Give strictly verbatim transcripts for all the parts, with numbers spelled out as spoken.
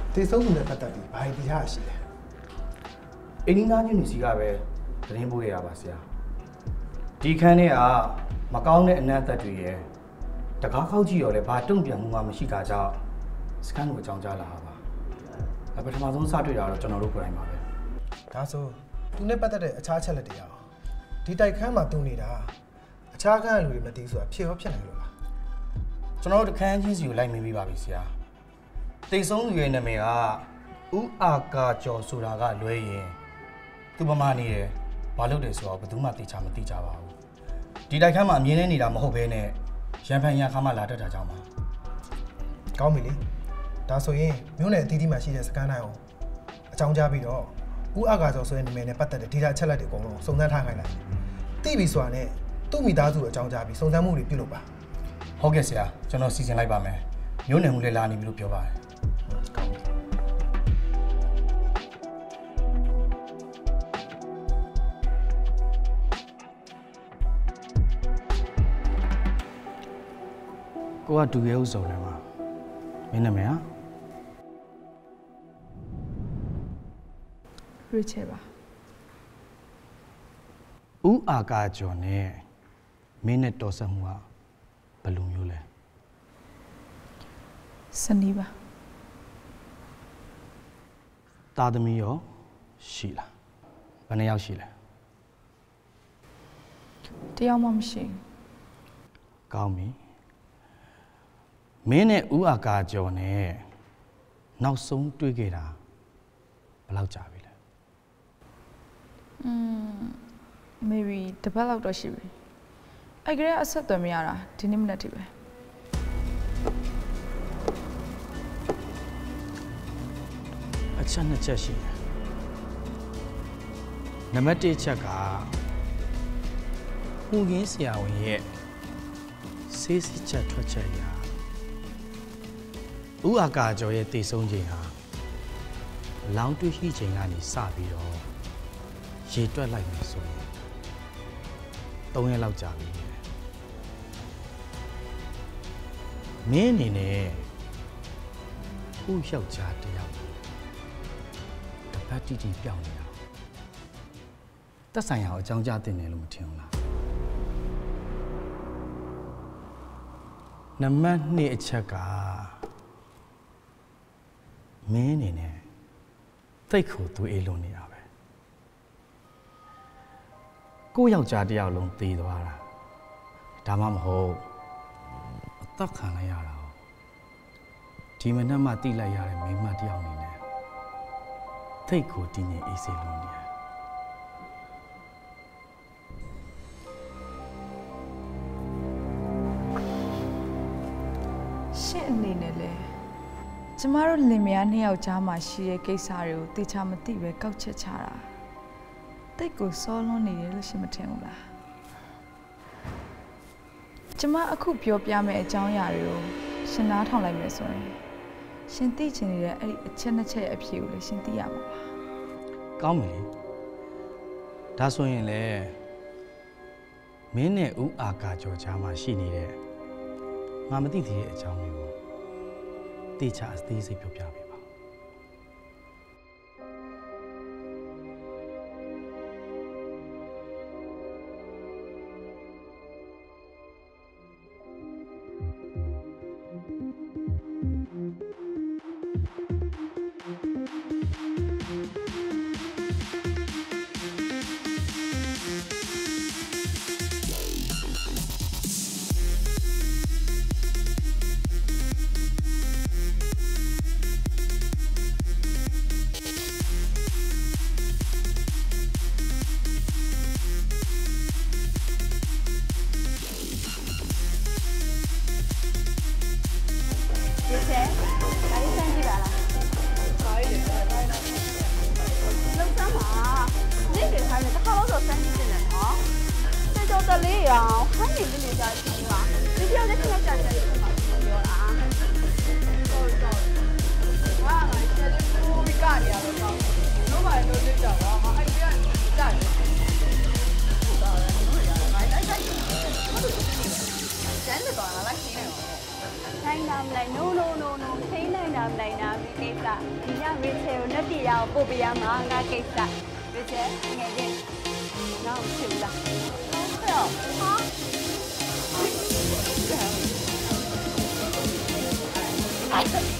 တေဆုံးသူနဲ့ပတ်သက်ပြီးဘာဒီထားရှိလဲအင်းဒီနာညနေစီကပဲသတင်းပို့ရပါဆရာဒီခန်းထဲကမကောင်းတဲ့အနက်သက်တွေရယ်တကားခောက်ကြည့်ရောလဲဘာတုံ့ပြန်မှုမှမရှိတာကြောင့်စကန်ကိုအကြောင်းကြားလာတာပါပထမဆုံးစတွေ့တာတော့ကျွန်တော်တို့ကိုယ်တိုင်ပါပဲဒါဆိုသူနဲ့ပတ်သက်တဲ့အခြားချက်လက်တွေအောင်ဒီတိုက်ခန်းမှာတူနေတာအခြားခန်းလူတွေမသိဆိုတာဖြစ်ရောဖြစ်နိုင်လို့လားကျွန်တော်တို့ခန်းချင်းစီကိုလိုက်မင်းပြီးပါပြီဆရာတိတ်ဆုံးသူရဲ့နာမည်ကဦးအာကာကျော်ဆိုတာကလွဲရင်သူပမာနေတယ်ဘာလုပ်တယ်ဆိုတော့ဘယ်သူမှသိချာမသိကြပါဘူးဒီတိုက်ခန်းမှာအမြင်နဲ့နေတာမဟုတ်ဘဲနဲ့ရန်ဖန်ရန်ခါမှလာတတ်တာကြောင့်ပါကောင်းပြီလေဒါဆိုရင်မြို့နယ်အသီးသီးမှာရှိတဲ့စကန်တိုင်းအောင်အကြောင်းကြားပြီးတော့ဦးအာကာကျော်ဆိုတဲ့နာမည်နဲ့ပတ်သက်တဲ့ data ချက်လက်တွေအကုန်လုံးစုံစမ်းထားခိုင်းလိုက်သိပြီဆိုတာနဲ့သူ့မိသားစုအကြောင်းကြားပြီးစုံစမ်းမှုတွေပြုလုပ်ပါဟုတ်ကဲ့ဆရာကျွန်တော်စီစဉ်လိုက်ပါမယ်မြို့နယ်မှုလည်းလာနေပြီလို့ပြောပါတယ်ကောင်းပြီကိုကဒူရဲဥစုံတယ်မှာမင်းနာမည်ဟာရစ်ချယ်ပါဦးအာကာကျော်နဲ့မင်းနဲ့တော်ဆက်မှုကဘယ်လိုမျိုးလဲစနီးပါတာသမီရောရှိလားဘယ်နှယောက်ရှိလဲတယောက်မှမရှိကောင်းပြီမင်းနဲ့ဦးအာကာကျော်နဲ့နောက်ဆုံးတွေ့ခဲ့တာဘယ်လောက်ကြာပြီလဲอืม maybe တပတ်လောက်တော့ရှိပြီအဲ့ကလေးအဆက်အသွယ်မရတာဒီနေ့မနက်ထိပဲအချက်နှစ်ချက်ရှိတယ်နံပါတ်တစ်ချက်ကဟူရင်းဆရာဝန်ရဲ့ဆေးစစ်ချက်ထွက်ချက်ရာဦးအာကာကျော်ရဲ့တည်ဆုံးချိန်ဟာလောင်းတွေ့ရှိချိန်ကနေစပြီးတော့ရေတွက်လိုက်မယ်ဆိုရင်သုံးရက်လောက်ကြာပြီမင်းအနေနဲ့ဦးယောက်ျားတယောက်တပတ်တိတိပြောင်းနေတာသက်ဆိုင်ရာအကြောင်းကြားတင်တယ်လို့မထင်ဘူးလားနံပါတ်နှစ်အချက်ကမင်းအနေနဲ့တိတ်ကိုသူအေးလုံးနေတာပဲကိုယောက်ျားတယောက်လုံးသေသွားတာဒါမှမဟုတ်အသက်ခံလိုက်ရတာဒီမနက်မှတိလိုက်ရတဲ့မိန်းမတယောက်နေနဲ့တိတ်ကိုတင်းငင်အေးစေလုံးနေတယ်ရှင့်အနေနဲ့လေကျမတို့လင်မယားနှစ်ယောက်ကြားမှာရှိတဲ့ကိစ္စတွေကိုတေချာမသိပဲကောက်ချက်ချတာတိတ်ကိုစောလွန်းနေတယ်လို့ရှင်မထင်ဘူးလားကျမအခုပြောပြမယ့်အကြောင်းအရာတွေကိုရှင်နားထောင်လိုက်မယ်ဆိုရင်ရှင်သိချင်နေတဲ့အဲ့ဒီအချက်နှစ်ချက်ရဲ့အဖြေကိုလည်းရှင်သိရမှာပါကောင်းပြီလေဒါဆိုရင်လေမင်းနဲ့ဦးအာကာကျော်ကြားမှာရှိနေတဲ့ငါမသိသေးတဲ့အကြောင်းမျိုးကိုတေချာအသေးစိတ်ပြောပြပေးပါနိုင်နာမလိုက် no no no no ထိန်းနိုင်တာမလိုက်နာဒီကိစ္စ你让瑞切有那地要不必要嘛？俺给啥？瑞切，你看见？那我去不了。对哦，好。哎。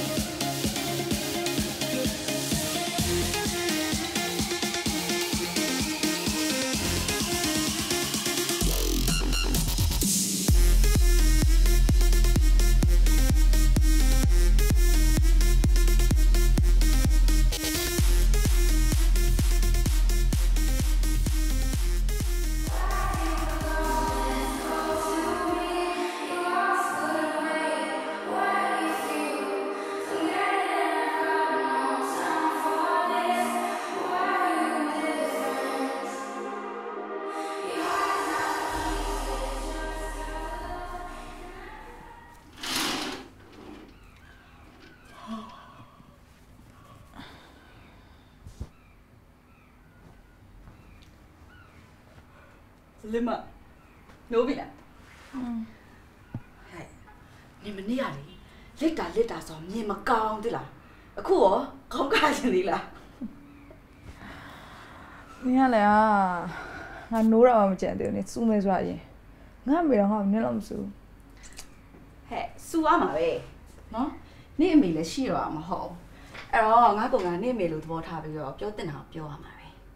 林妈，牛逼了。嗯。嘿，你们那里，累打累打说你们讲的啦，酷哦，讲干什么啦？ 你看嘞啊，我努力我们讲的，你输没输啊？你，我没让我你啷么输？ 嘿，输啊嘛呗，喏，你没来洗了嘛好，哎哦，我讲俺你没路多他比较比较等下比较嘛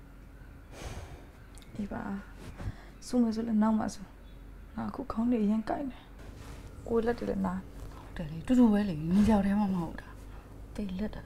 呗。 一把。输没输了，闹嘛输，那哭康的也改呢，过了的了那。 对嘞，嘟嘟喂嘞，你叫他妈妈的，对了的。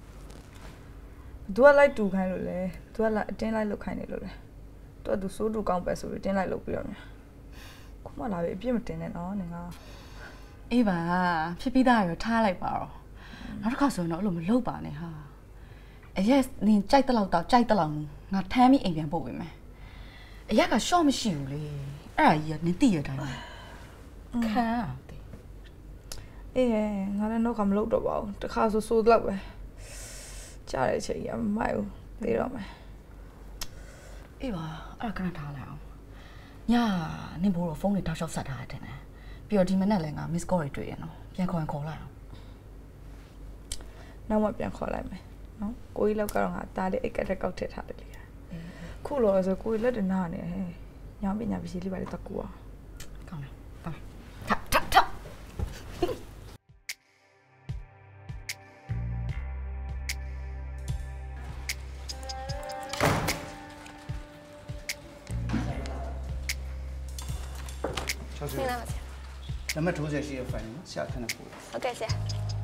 都来读开了嘞，都来真来录开呢了嘞，都读书读讲白书，真来录不了呢。哭嘛那边别么真呢喏，你看。 哎吧，皮皮大有他来吧哦，那他告诉我那路没路吧呢哈。哎呀，你摘得老大，摘得老，我他咪一边不会咩？哎呀，个小么小嘞，哎呀，你第二代呢？看啊， 对。哎，我那那看不落着吧，这卡是输了呗，家里钱也没有，对了没？ 哎吧，啊，跟他谈了，呀，你不如风里他说啥他的呢？比如你们那两个 miss call 对呀喏，边考人 call 啦。 那我边考来没？喏，过一路搞人家打的，一个在搞铁塔的哩。酷了，是酷了的那呢，伢比伢比西里巴的大姑啊。 讲来，讲来，踏踏踏。 小朱， 你拿过去。 那么主这些反应，下看的不？ 好，感谢。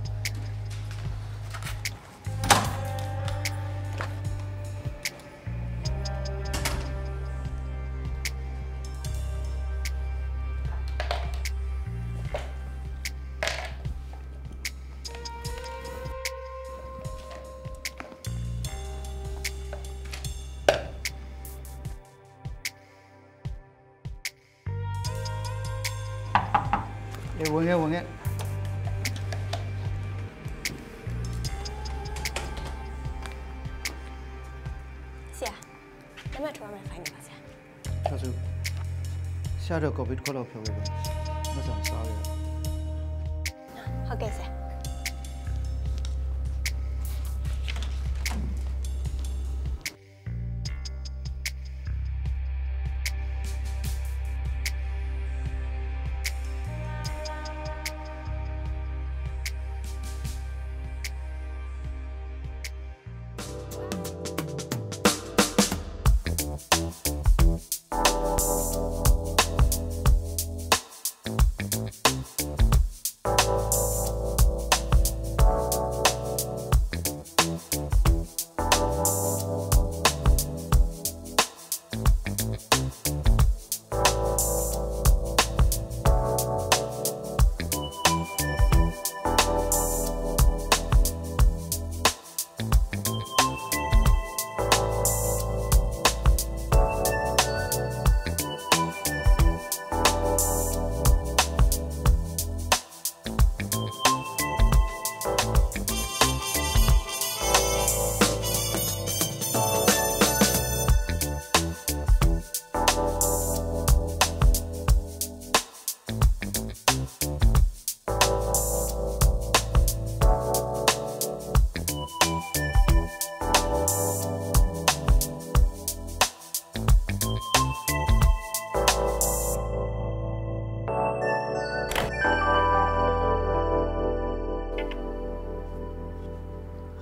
哎，闻眼闻眼。 是啊，有没有出外面反应过去？ 小朱，下周搞别搞老票的吧，我想啥呀？ 好，感谢。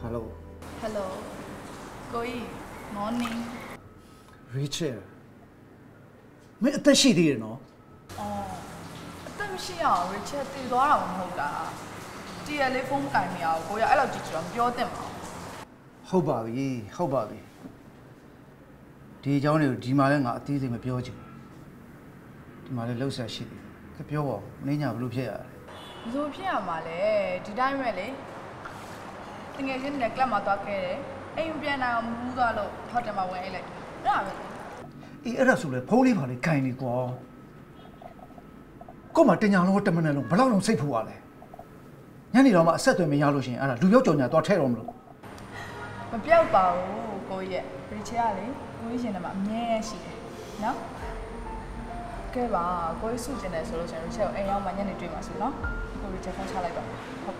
Hello. Hello ကိုကြီး morning Rachel မင်းအသက်ရှိသေးတယ်နော်အော်အသက်မရှိအောင် Richard တည်သွားတာမဟုတ်လားတည်ရလေးဖုန်းကင်နေအောင်ကိုရအဲ့လောက်ကြည့်ကြတော့မပြောသင့်ပါဘူးဟုတ်ပါပြီဟုတ်ပါပြီဒီအကြောင်းတွေကိုဒီမှာလည်းငါအသေးစိတ်မပြောချင်ဒီမှာလည်းလှုပ်ရှားရှိတယ်ကပြောပါဦးမင်းညာဘလို့ဖြစ်ရလဲဘယ်လိုဖြစ်ရမှာလဲဒီတိုင်းပဲလေတကယ်ချင်းနဲ့ကလပ်မှာသွားခဲ့တယ်အိမ်ပြန်လာမူးသွားလို့ဟိုတယ်မှာဝင်အိတ်လိုက်အဲ့ဒါပဲအေးအဲ့ဒါဆိုလေဖုန်းလေးပါလေဂိုင်နေကွာကို့မှာတင်ညာလုံးတမနဲ့လုံးဘလောက်လုံးစိတ်ဖူရလဲညနေတော့မှအဆက်အသွယ်မရလို့ရှိရင်အဲ့ဒါလူရောက်ကြောင်ညာသွားထဲတော့မလို့မပြောက်ပါဘူးကိုရဲ့ Richard ကလေကိုကြီးရှင်ထဲမှာအမြဲရှိတယ်နော်ကဲပါကိုကြီးစုကျင်တယ်ဆိုလို့ရှင် Richard ကိုအိမ်ရောက်မှညနေတွေ့မှာဆိုနော်ကို Richard ဖုန်းချလိုက်တော့ဟုတ်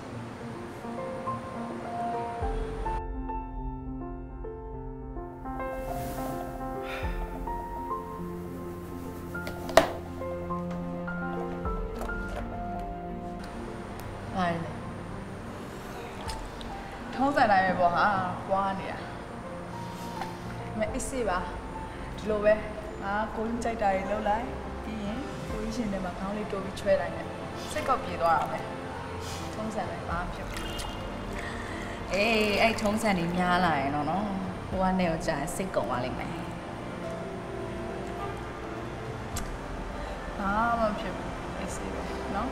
အိုင်ထုံးစံတိုင်းပဲပေါ့ဟာပွားနေတာမအစ်စေးပါဒီလိုပဲဟာကိုကြီးကြိုက်တာတွေလုပ်လိုက်ပြီးရင်ကိုကြီးရှင်ထဲမှာခေါင်းလေးတိုးပြီးချွဲလိုက်တယ်စိတ်ကောက်ပြေသွားတာပဲထုံးစံတိုင်းဘာဖြစ်အေးအဲ့ထုံးစံတွေများလာရင်တော့နော်ဟိုကနေတော့ကြာစိတ်ကုန်သွားလိမ့်မယ်ဘာမှဖြစ်ဘူးအစ်စေးပဲနော်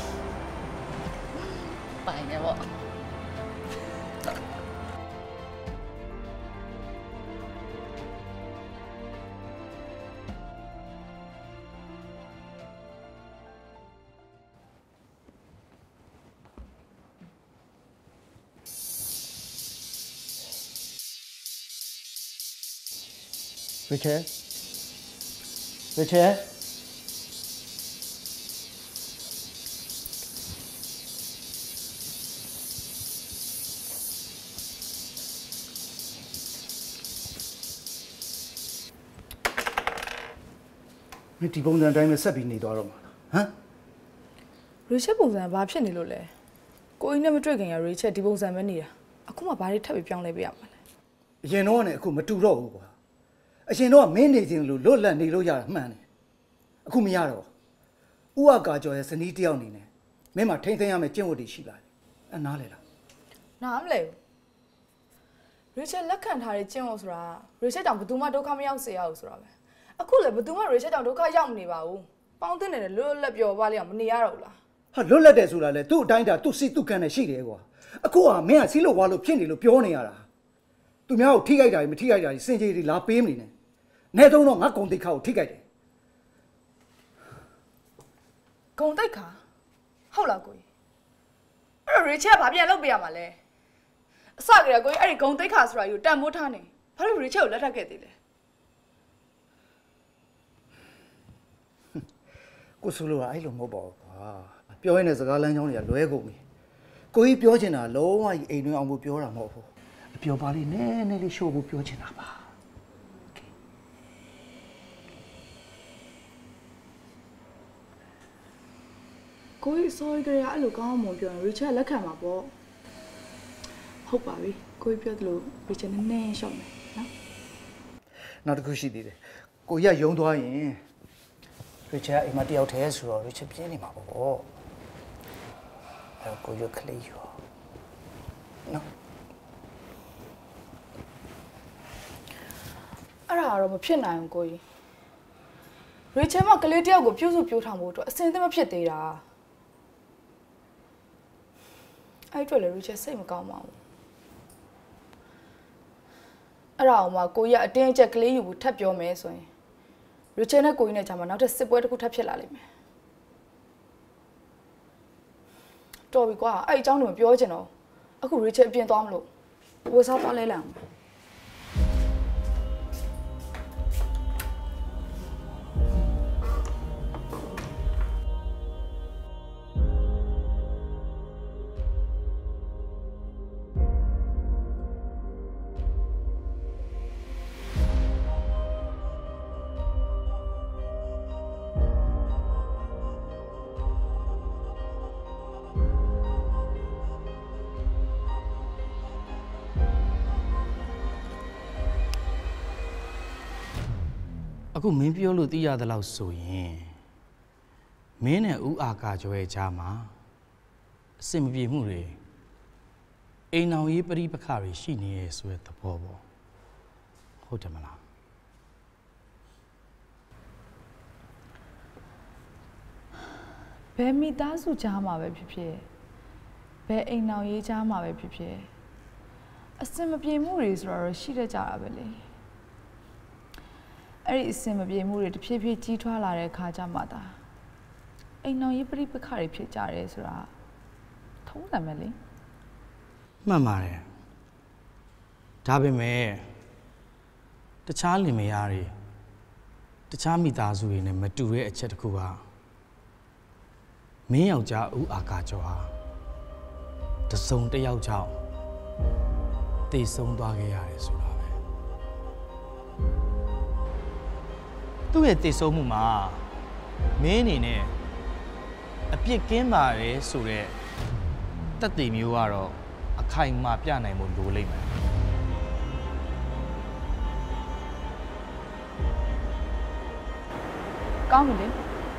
ပိုင်နေပေါ့ Richard Richardဒီပုံစံတိုင်းပဲဆက်ပြီးနေသွားတော့မှာဟမ် Richard ပုံစံဘာဖြစ်နေလို့လဲကိုအင်းနဲ့မတွေ့ခင်က Richard ဒီပုံစံပဲနေတာအခုမှဘာတွေထပ်ပြီးပြောင်းလဲပေးရမှာလဲအရင်တော့နဲ့အခုမတူတော့ဘူးကွာအရင်တော့မင်းနေခြင်းလို့လွတ်လပ်နေလို့ရတာမှန်တယ်အခုမရတော့ဥအကာကျော်ရဲ့ဇနီးတယောက်နေနဲ့မင်းမထိမ့်သိမ်းရမယ့်ကျင့်ဝတ်တွေရှိလာတယ်အနားလေလားနားမလဲဘူး Richard လက်ခံထားတဲ့ကျင့်ဝတ်ဆိုတာ Richard တောင်ဘယ်သူမှဒုက္ခမရောက်စေရဘူးဆိုတာပဲအခုလည်းဘယ်သူမှ Richard တောင်ဒုက္ခရောက်မနေပါဘူးပေါင်းတင်နေတယ်လွတ်လပ်ပြောပါလေအောင်မနေရတော့ဘူးလားဟာလွတ်လပ်တယ်ဆိုတာလေသူ့အတိုင်းတာသူ့စီသူ့ကန်နဲ့ရှိတယ်ကွာအခုကမင်းကစီးလို့ဝါလို့ဖြစ်နေလို့ပြောနေရတာသူများကိုထိခိုက်တာကြီးမထိခိုက်တာကြီးစင်ကြေတွေလာပေးမနေနဲ့နေတော့တော့ငါကုံတိတ်ခါကိုထိခိုက်တယ်ဂုံတိတ်ခါဟုတ်လားကိုကြီးအဲ့တော့ Richard ကဘာပြန်လုပ်ပေးရမှာလဲအစကတည်းကကိုကြီးအဲ့ဒီဂုံတိတ်ခါဆိုတာကိုတန်မိုးထားနေဘာလို့ Richard ကိုလက်ထပ်ခဲ့သေးလဲကိုဆိုလိုတာအဲ့လိုမဟုတ်ပါဘူးကွာပြောရင်းနဲ့စကားလမ်းကြောင်းတွေကလွဲကုန်ပြီကိုကြီးပြောချင်တာလုံးဝကြီးအိမ်တွင်းအောင်ဖို့ပြောတာမဟုတ်ဘူးအပြောပါလေးနည်းနည်းလေးရှို့ဖို့ပြောချင်တာပါကိုကြီး sorry ကြရအဲ့လိုကောင်းအောင်မပြောရင် Richard လက်ခံမှာပေါ့ဟုတ်ပါပြီကိုကြီးပြောသလို Richard နည်းနည်းရှော့မယ်နော်နောက်တစ်ခုရှိသေးတယ်ကိုကြီးကယုံသွားရင် Richard အိမ်မှာတယောက်တည်းဆိုတော့ Richard ပြင်းနေမှာပေါ့အဲ့ကိုကြီးကလေးရောနော်အဲ့ဒါတော့မဖြစ်နိုင်ဘူးကိုကြီး Richard ကကလေးတယောက်ကိုပြုစုပြောထားမှုအတွက်အစင်သင့်မဖြစ်သေးတာအဲ့အတွက်လည်း Richard စိတ်မကောင်းပါဘူးအဲ့ဒါအောင်မှကိုကြီးကအတင်းအကျပ်ကလေးယူဖို့ထပ်ပြောမယ်ဆိုရင် Richard နဲ့ကိုကြီးနဲ့ကြာမှာနောက်ထပ်စစ်ပွဲတစ်ခုထပ်ဖြစ်လာလိမ့်မယ်တော်ပြီကွာအဲ့အကြောင်းတွေမပြောချင်တော့အခု Richard အပြင်သွားမလို့ဝယ်စားသွားလဲလာအောင်အခုမင်းပြောလို့သိရသလောက်ဆိုရင်မင်းနဲ့ဦးအာကာကျော်ရဲ့ကြားမှာအစင်မပြေမှုတွေအိမ်အောင်ရေးပရိပခတွေရှိနေရဲ့ဆိုတဲ့သဘောပေါ့ဟုတ်တယ်မလားဘယ်မိသားစုကြားမှာပဲဖြစ်ဖြစ်ဘယ်အိမ်အောင်ရေးကြားမှာပဲဖြစ်ဖြစ်အစင်မပြေမှုတွေဆိုတော့ရှိတတ်ကြတာပဲလေအဲ့ဒီအစင်မပြေမှုတွေတဖြည်းဖြည်းကြီးထွားလာတဲ့အခါကျမှသာအိမ်အောင်ရေးပရိပခတွေဖြစ်ကြတယ်ဆိုတာထုံးစံပဲလေမှန်ပါတယ်ဒါပေမဲ့တခြားလင်မယားတွေတခြားမိသားစုတွေနဲ့မတူတဲ့အချက်တစ်ခုကမင်းယောက်ျားဦးအာကာကျော်ဟာတစုံတစ်ယောက်ကြောင့်တည်ဆုံးသွားခဲ့ရတယ်ဆိုတာပဲသူ့ရဲ့တည်ဆုံးမှုမှာမင်းအနေနဲ့အပြစ်ကင်းပါတယ်ဆိုတဲ့တက်တည်မျိုးကတော့အခိုင်အမာပြနိုင်ဖို့လိုလိမ့်မယ်ကောင်းပြီလေ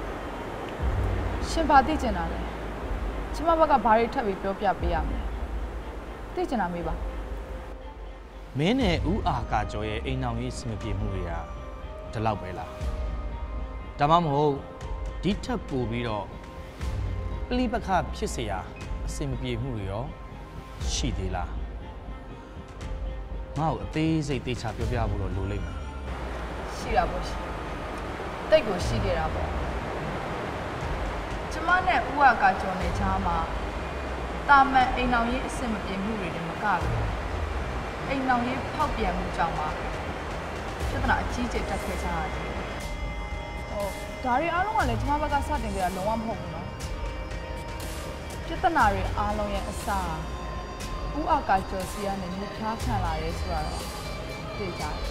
ရှင်ဘာသိကျင်တာလဲကျမဘက်ကဘာတွေထပ်ပြီးပြောပြပေးရမလဲသိကျင်တာမေးပါမင်းနဲ့ဦးအာကာကျော်ရဲ့အိမ်အောင်ရေးစမပြေမှုတွေကဒီလောက်ပဲလားဒါမှမဟုတ်ဒီထပ်ပို့ပြီးတော့ပလိပခဖြစ်เสียအစင်မပြေမှုတွေရောရှိသေးလားငါ့ကိုအသေးစိတ်သိချပြောပြဖို့တော့လိုလိမ့်မယ်ရှိတာပေါ့ရှိတိတ်ကိုရှိခဲ့တာပေါ့ကျမနဲ့ဦးအာကာကျော်နဲ့ချားမှာတာမန်အိမ်အောင်ရေးအစင်မပြေမှုတွေလည်းမကဘူးအိမ်အောင်ရေးဖောက်ပြန်မှုကြောင့်ပါပြဿနာအကြီးကျယ်တက်ခဲ့ကြရတယ်ဟိုဒါတွေအားလုံးကလည်းကျမဘက်ကစတင်ကြတာလုံးဝမဟုတ်ဘူးနော်ပြဿနာတွေအားလုံးရဲ့အစဦးအာကာကျော်စီကနေမြဖြားခံလာရဲဆိုတာတော့သိကြတယ်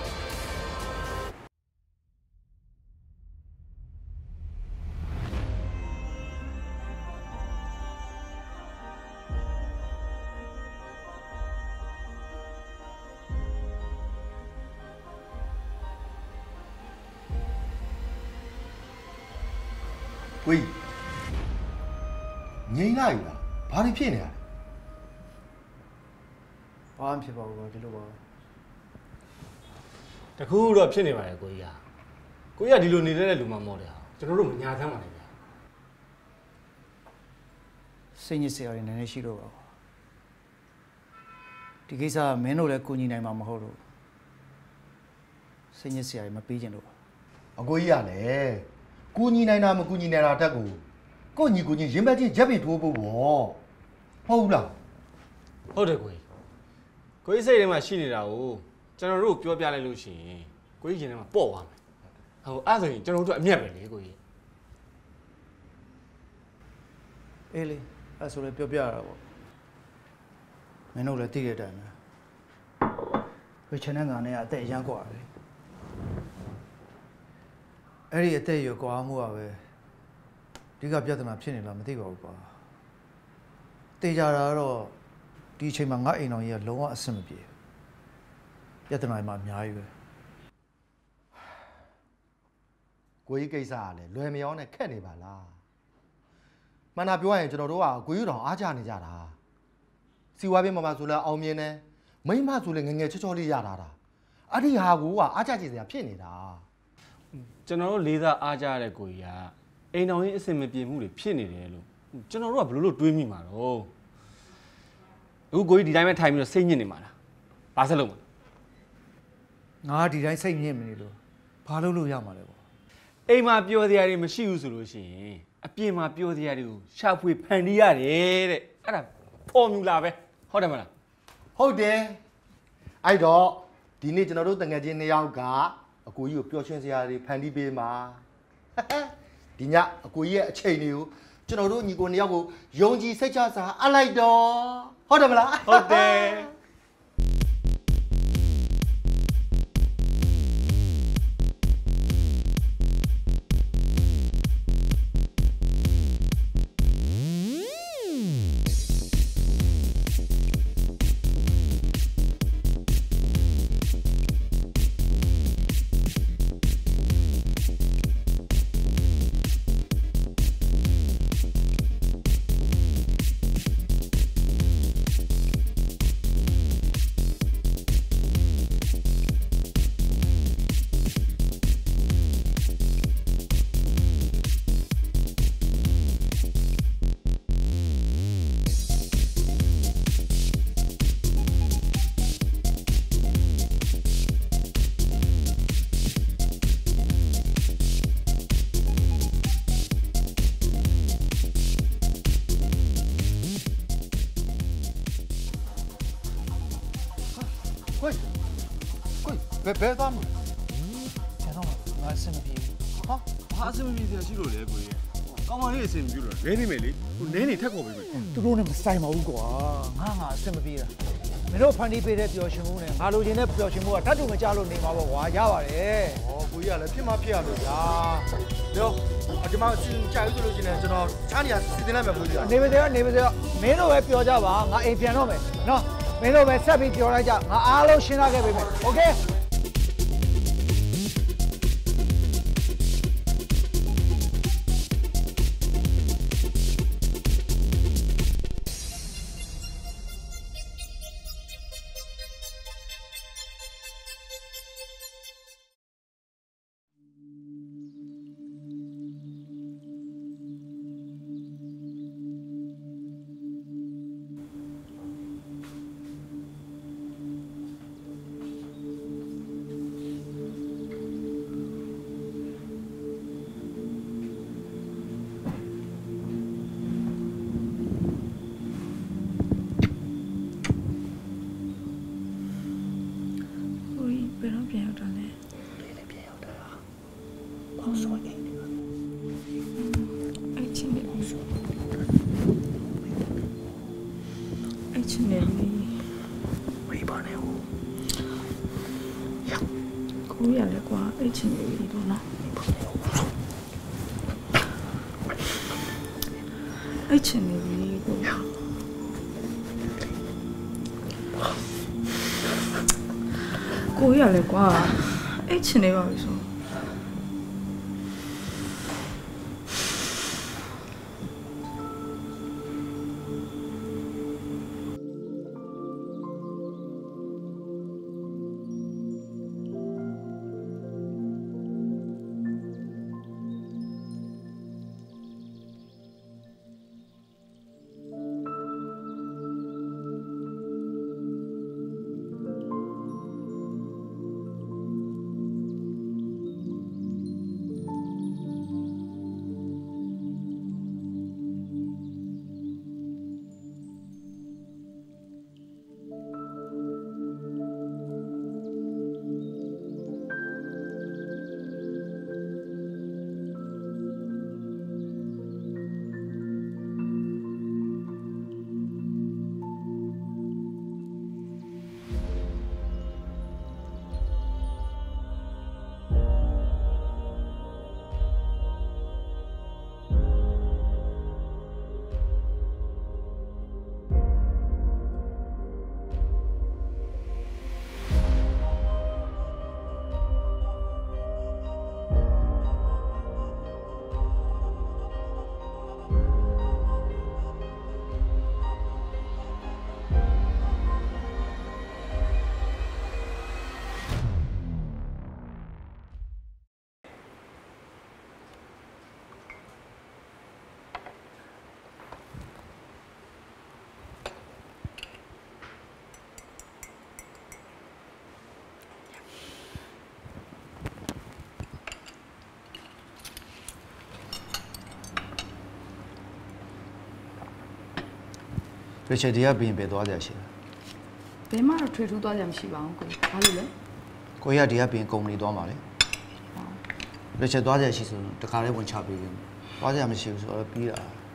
ဝေးငိမ့်လိုက်လားဘာတွေဖြစ်နေရလဲဘာမှဖြစ်ပါဘူးဒီလိုပါတခုတော့ဖြစ်နေပါရဲ့ကိုကြီးဟာကိုကြီးကဒီလိုနေတဲ့လူမှမော်တယ်ဟာကျွန်တော်တို့မညာသမ်းပါနဲ့ဗျာစိတ်ညစ်စရာတွေနည်းနည်းရှိတော့ပါဒီကိစ္စကမင်းတို့လည်းကိုညီနိုင်မှာမဟုတ်လို့စိတ်ညစ်စရာတွေမပေးချင်လို့ပါအကိုကြီးကလည်းကိုညီနိုင်တာမကိုညီနိုင်တာတက်ကိုကိုညီကိုညီရင်ဘက်ချင်းရက်ပြီးထိုးဖို့ပေါ့ဟုတ်လားဟုတ်တယ်ကိုကြီးကိုကြီးစိတ်ထဲမှာရှိနေတာကိုကျွန်တော်တို့ပြောပြလိုက်လို့ရှိရင်ကိုကြီးရင်ထဲမှာပေါ့သွားမယ်ဟိုအဲ့ဆိုရင်ကျွန်တော်တို့အမျက်ပဲလေကိုကြီးအေးလေအဲ့ဆိုလည်းပြောပြရတာပေါ့မင်းတို့လည်းသိတဲ့အတိုင်းပဲဝေချန်နဲ့ငါနဲ့အသက်အရန်กว่าတယ်အဲ့ဒီအသက်ရွယ်กว่าမှုอ่ะပဲဒီကပြဿနာဖြစ်နေလားမသိပါဘူးကွာတေးကြတာတော့ဒီအချိန်မှာငါအိမ်တော်ကြီးကလုံးဝအဆင်မပြေပြဿနာတွေမှာအများကြီးပဲကိုကြီးကိစ္စကလည်းလွယ်မရောနဲ့ခက်နေပါလားမှန်တာပြောရရင်ကျွန်တော်တို့ကကိုကြီးတော်အားကြနေကြတာစီဝါပြင်းမမဆိုလဲအောင်မြင်တယ်မိမဆိုလဲငငယ်ချောချောလေးရတာတာအဲ့ဒီဟာကိုကအားကြကြစရာဖြစ်နေတာကျွန်တော်တို့လေးစားအားကြရတဲ့ကိုကြီးကအိမ်တော်ကြီးအစင်မပြေမှုတွေဖြစ်နေတယ်လို့ကျွန်တော်တို့ကဘယ်လိုလုပ်တွေးမိမှာတော့အခုကိုကြီးဒီတိုင်းပဲထိုင်ပြီးတော့စိတ်ညစ်နေမှာလားဘာဆက်လုပ်မလဲငါဒီတိုင်းစိတ်ညစ်မနေလို့ဘာလုပ်လို့ရမှာလဲပေါ့အိမ်မှာပျော်စရာတွေမရှိဘူးဆိုလို့ရှိရင်အပြင်မှာပျော်စရာတွေကိုရှာဖွေဖန်တီးရတယ်တဲ့အဲ့ဒါပေါ်မြူလာပဲဟုတ်တယ်မလားဟုတ်တယ်အဲ့တော့ဒီနေ့ကျွန်တော်တို့တငယ်ချင်းနှစ်ယောက်ကအကိုကြီးကိုပျော်ရွှင်စရာတွေဖန်တီးပေးမှာဒီညအကိုကြီးရဲ့အချိန်တွေကိုကျွန်တော်တို့ညီကိုနှစ်ယောက်ကိုယုံကြည်စိတ်ချစာအလိုက်တော့ဟုတ်တယ်မလားဟုတ်တယ်ကိုကိုဘယ်ဘယ်သွားမလဲကျတော့ငါအဆင်မပြေဘူးဟာဘာအဆင်မပြေစရာရှိလို့လဲကိုကြီးကောင်းမလေးအဆင်မပြေလို့လဲနေမိမယ်လေဟိုနင်းနေထက်ခေါ်ပေးမယ်သူတို့နဲ့မဆိုင်ပါဘူးကွာငါငါအဆင်မပြေတာမင်းတို့ဖန်တီးပေးတဲ့ပျော်ရွှင်မှုနဲ့ငါလိုချင်တဲ့ပျော်ရွှင်မှုကတတ်တူမကြလို့နေမှာပေါ့ကွာရပါတယ်ဩကိုကြီးကလည်းဖြစ်မှဖြစ်ရလို့ဗျာပြောဒီမှာစီကြိုက်လို့ဆိုလို့ရှိရင်ကျွန်တော်ချားနေရစီစဉ်လိုက်မယ်ကိုကြီးကနေပါစေကနေပါစေမင်းတို့ပဲပျော်ကြပါငါအိမ်ပြန်တော့မယ်နော်မင်းတို့ပဲဆက်ပြီးပျော်လိုက်ကြငါအားလုံးရှင်းလာခဲ့ပြီမယ်โอเคအဲ့ချင်နေပြီကိုကိုရလဲကွာအဲ့ချင်နေပါပြီဆိုရချယ်ဒီကဘင်းပဲသွားကြရှိတယ်ဘယ်မှတော့ထွေထူးသွားကြမရှိပါဘူးကိုဘာလို့လဲကိုရဒီကဘင်းကုမ္ပဏီသွားမှာလေရချယ်သွားကြရှိဆိုတခါလေးဝင်ချပေးတယ်သွားကြမရှိဘူးဆိုတော့ပြီးတာ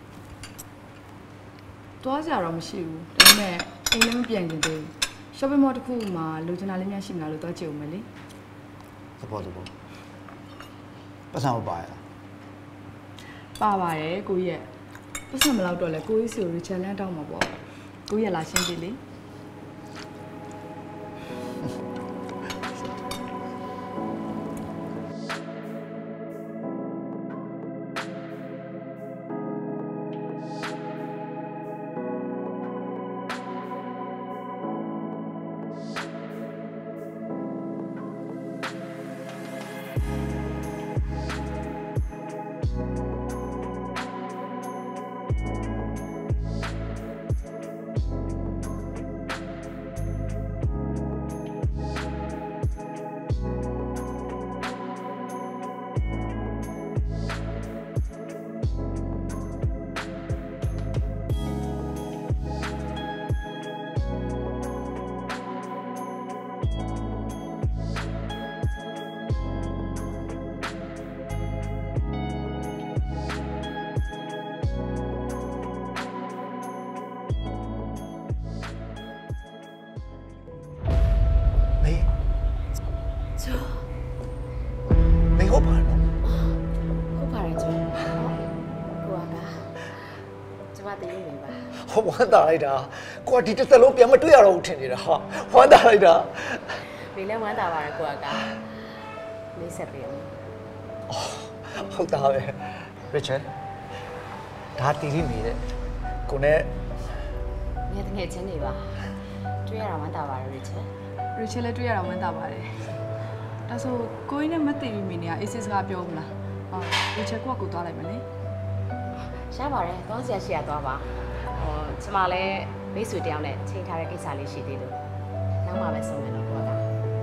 သွားကြတော့မရှိဘူးဒါပေမဲ့အိမ်လည်းမပြန်ကျင်သေးဘူး shopping mall တစ်ခုမှာလိုချင်တာလေးများရှိမလားလို့သွားကြည့်ဦးမယ်လေသဘောသဘောပတ်စံမပါရလားပါပါတယ်ကိုကြီးရဲ့ပတ်စံမလောက်တော့လဲကိုကြီးစီကို Richard လန်းတောင်းမှာပေါ့ကိုကြီးရလာရှင်းကြည့်လေဟဝမ်းသာလိုက်တာကိုကဒီတစ်သက်လုံးပြန်မတွေ့ရတော့ဘူးထင်နေတာဟာဝမ်းသာလိုက်တာဒီလည်းဝမ်းသာပါရကိုကမိတ်ဆက်ပေးအောင်ဟုတ်တာပဲရစ်ချယ်ဒါတီရီမီတဲ့ကိုနဲ့ငယ်တငယ်ချင်းတွေပါတွေ့ရတာဝမ်းသာပါရရစ်ချယ်ရီချယ်လည်းတွေ့ရတာဝမ်းသာပါတယ်ဒါဆိုကိုကြီးနဲ့မသိပြီးမိနေရအေးစစ်စကားပြောမလားအော်ရီချယ်ကိုကကိုသွားလိုက်မလဲရပါတယ်သွားစရာရှိရသွားပါဟိုကျမလည်းမိတ်ဆွေတယောက်နဲ့ချိန်ထားတဲ့ကိစ္စလေးရှိသေးလို့နောက်မှပဲဆုံးမယ်တော့ကိုက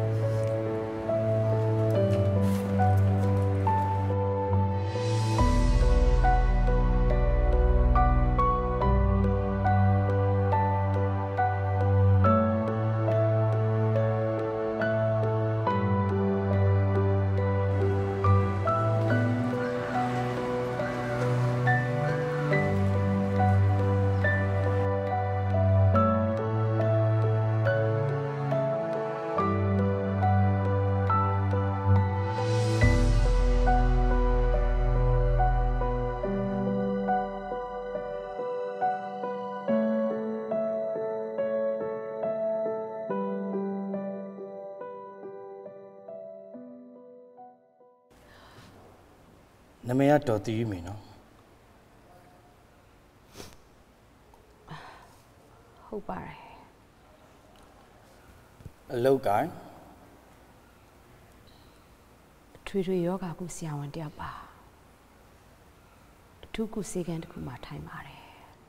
နမေကတော်တီးမိနော်ဟုတ်ပါတယ်အလောက်ကိုင်းထွေထွေယောဂကုဆရာဝန်တယောက်ပါအထူးကုစေကန်တစ်ခုမှထိုင်ပါတယ်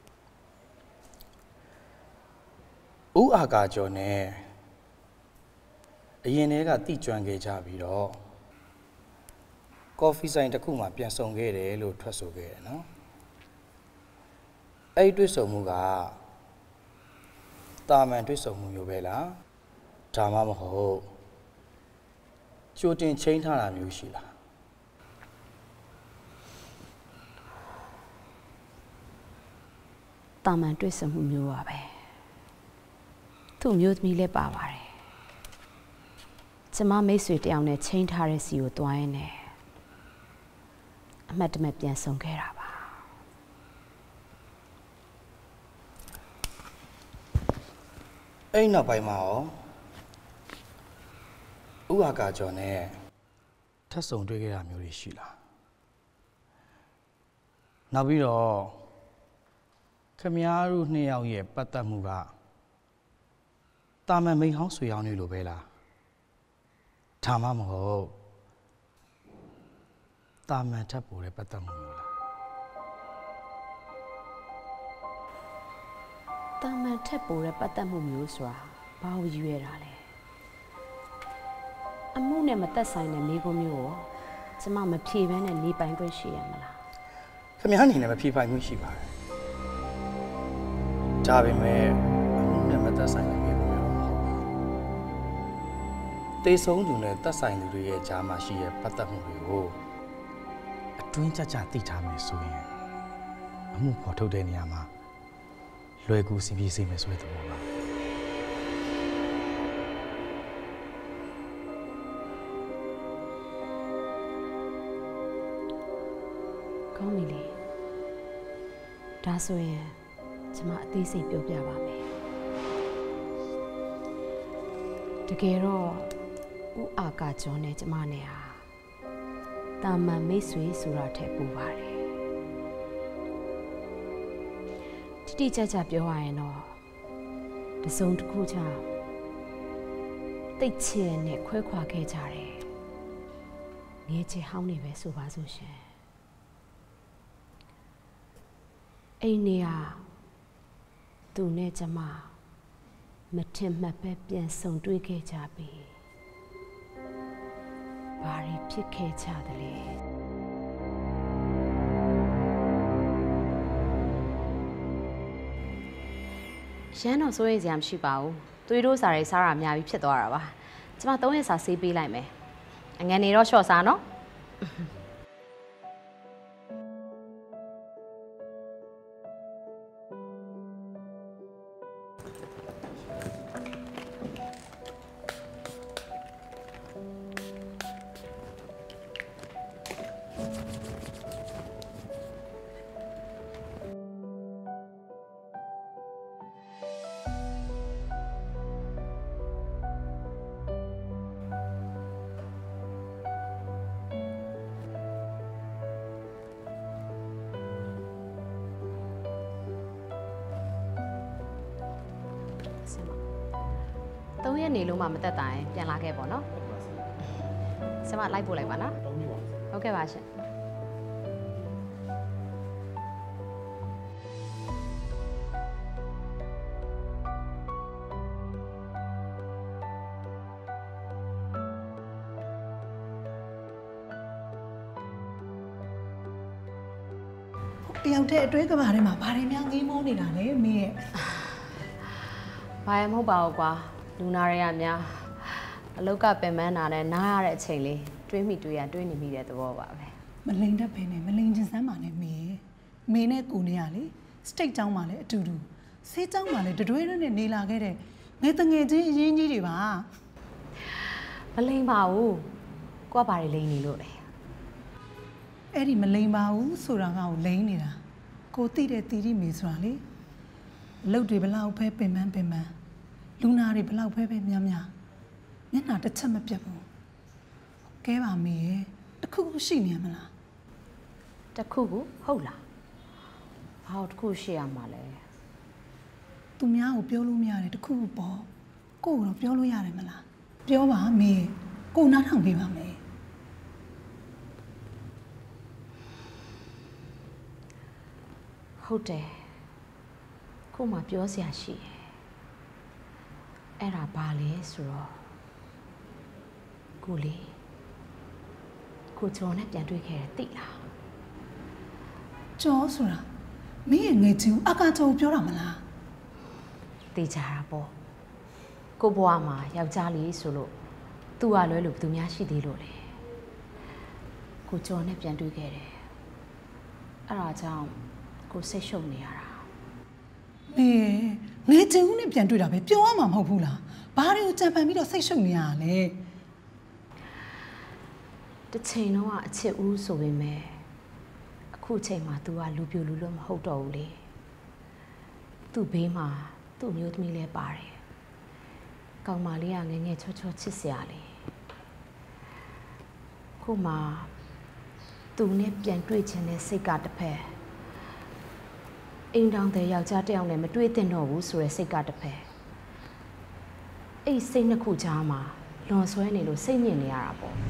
ဥအာကာကျော်နဲ့အရင်တည်းကတိကျွမ်းခဲ့ကြပြီးတော့ ကော်ဖီဆိုင်တစ်ခုမှပြန်ဆောင်ခဲ့တယ်လို့ထွက်ဆိုခဲ့တယ်နော်အဲ့ဒီတွေ့ဆုံမှုကတာမန်တွေ့ဆုံမှုမျိုးပဲလားဒါမှမဟုတ်ကြိုတင်ချိန်ထားတာမျိုးရှိလားတာမန်တွေ့ဆုံမှုမျိုးပါပဲသူ့မျိုးသမီးလည်းပါပါတယ်ကျမမိတ်ဆွေတယောက်နဲ့ချိန်ထားတဲ့စီကိုတွားရင်းနဲ့အမှတ်တမဲ့ပြန်ဆောင်ခဲ့တာပါအဲ့ဒီနောက်ပိုင်းမှာရောဥအာကာကျော်နဲ့ထပ်ဆုံတွေ့ခဲ့တာမျိုးတွေရှိလားနောက်ပြီးတော့ခမည်းတော်နှစ်ယောက်ရဲ့ပတ်သက်မှုကတာမန်မိန်ဟောင်းဆွေဟောင်းတွေလိုပဲလားဒါမှမဟုတ်တာမန်ထပ်ပေါ်တဲ့ပတ်သက်မှုမျိုးလားတာမန်ထက်ပိုတဲ့ပတ်သက်မှုမျိုးဆိုတာဘာလို့ရွေးရတာလဲအမှုနဲ့မသက်ဆိုင်တဲ့မိကုမျိုးကိုကျမမဖြေဘဲနဲ့နေပိုင်ခွင့်ရှိရမလားခမည်းအနေနဲ့မဖြေပိုင်မှုရှိပါတယ်ဒါပေမဲ့အမှုနဲ့မသက်ဆိုင်တဲ့မိကုမျိုးတော့မဟုတ်ဘူးတေဆုံးသူနဲ့သက်ဆိုင်သူတွေရဲ့ကြားမှာရှိတဲ့ပတ်သက်မှုတွေကိုအတွင်းကြကြသိထားမယ်ဆိုရင်အမှုပေါ်ထုတ်တဲ့နေရာမှာလွယ်ကူစီပြေးစေမယ်ဆိုတဲ့သဘောပါကောင်းပြီလေဒါဆိုရင်ကျမအသေးစိတ်ပြောပြပါမယ်တကယ်တော့ဥအာကာကျော်နဲ့ကျမနဲ့ဟာတာမန်မိတ်ဆွေဆိုတာထက်ပိုပါတယ်တိတိကျကျပြောရရင်တော့တစုံတစ်ခုကြောင့်တိတ်ချင်နဲ့ခွဲခွာခဲ့ကြတယ်ငယ်ချေဟောင်းနေပဲဆိုပါစို့ရှင်အိမ်နေဟာသူနဲ့ကျမမထင်မှတ်ပဲပြန်ဆုံတွေ့ခဲ့ကြပြီဘာတွေဖြစ်ခဲ့ကြသလဲရန်တော့စိုးရိမ်စရာမရှိပါဘူးသွေးတိုးစားတွေစားရအများကြီးဖြစ်သွားတာပါကျမသုံးရက်စာဆေးပေးလိုက်မယ်အငန်နေတော့ရှော့စားနော်ရက်နေလုံးမှမတက်တာရင်ပြန်လာခဲ့ပေါ့နော်ဆရာမလိုက်ပို့လိုက်ပါနော်ဟုတ်ကဲ့ပါရှင်တယောက်တည်းအတွဲကဘာထဲမှာဘာတွေများငေးမောနေတာလဲမင်းရဲ့ဘာမှမဟုတ်ပါဘူးကွာလူနာတွေကများအလောက်ကပင်ပန်းတာနဲ့နားရတဲ့အချိန်လေးတွေးမိတွေးရတွေးနေမိတဲ့သဘောပါပဲမလိန်တတ်ပဲနဲ့မလိန်ချင်စမ်းပါနဲ့မင်းမင်းနဲ့ကိုနေရလေစတိတ်ကျောင်းမှာလည်းအတူတူဆေးကျောင်းမှာလည်းတတွဲတွဲနဲ့နေလာခဲ့တဲ့ငယ်တငယ်ချင်းအရင်ကြီးတွေပါမလိန်ပါဘူးကိုကဘာတွေလိန်နေလို့လဲအဲ့ဒီမလိန်ပါဘူးဆိုတာကကိုလိန်နေတာကိုသိတဲ့တီတီမေဆိုတာလေအလုပ်တွေဘလောက်ပဲပင်ပန်းပင်ပန်းလူနာတွေဘလောက်ပဲပဲများများမျက်နှာတစ်ချက်မပြတ်ဘူးကဲပါမေရဲ့တခုခုရှိနေမလားတခုခုဟုတ်လားဘာတခုရှိရမှာလဲသူများကိုပြောလို့မရတယ်တခုခုပေါ့ကို့ကိုတော့ပြောလို့ရတယ်မလားပြောပါမေကိုနားထောင်ပေးပါမယ်ဟုတ်တယ်ကို့မှာပြောစရာရှိတယ်အဲ့ဒါဘာလဲဆိုတော့ကိုလေးကိုကျော်နဲ့ပြန်တွေ့ခဲ့တယ်သိလားကျော်ဆိုတာမင်းရဲ့ငယ်ချင်းအကာကျော်ပြောတာမလားသိကြတာပေါ့ကိုဘွားမှာယောက်ျားလေးဆိုလို့သူ့ကလွဲလို့ဘယ်သူများရှိသေးလို့လဲကိုကျော်နဲ့ပြန်တွေ့ခဲ့တယ်အဲ့ဒါကြောင့်ကိုစိတ်ရှုပ်နေရတာမင်းငယ်ချင်းဦးနဲ့ပြန်တွေ့တာပဲပြောရမှာမဟုတ်ဘူးလားဘာတွေကိုကြံပန်ပြီးတော့စိတ်ရှုပ်နေရတာလဲတစ်ချိန်တော့အချစ်ဦးဆိုပေမဲ့အခုချိန်မှာ तू ကလူပြိုလူလွတ်မဟုတ်တော့ဘူးလေသူ့ဘေးမှာသူ့မျိုးသမီးလည်းပါတယ်ကောင်မလေးကငယ်ငယ်ချောချောချစ်စရာလေခုမှသူနဲ့ပြန်တွေ့ချင်တဲ့စိတ်ကတစ်ဖက်အိမ်တောင်တဲ့ယောက်ျားတစ်ယောက်နဲ့မတွေ့သင့်တော့ဘူးဆိုတဲ့စိတ်ကတစ်ဖက်အဲ့စိတ်နှစ်ခုကြားမှာလွန်ဆွဲနေလို့စိတ်ညစ်နေရတာပေါ့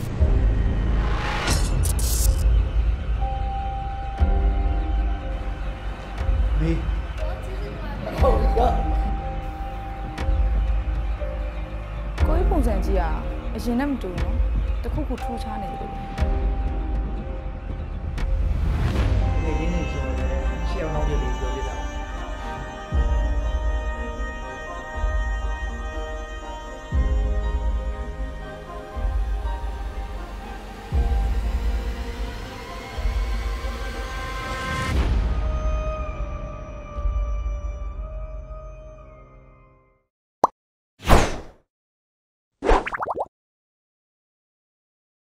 မေဟုတ်ကဲ့ကိုယ်ပုံစံကြီးอ่ะအရင်နဲ့မတူဘူးနော်တခုခုထူးခြားနေတယ်လို့နေရင်းနေဆိုတော့ရှေ့အောင်နောက်ပြည့်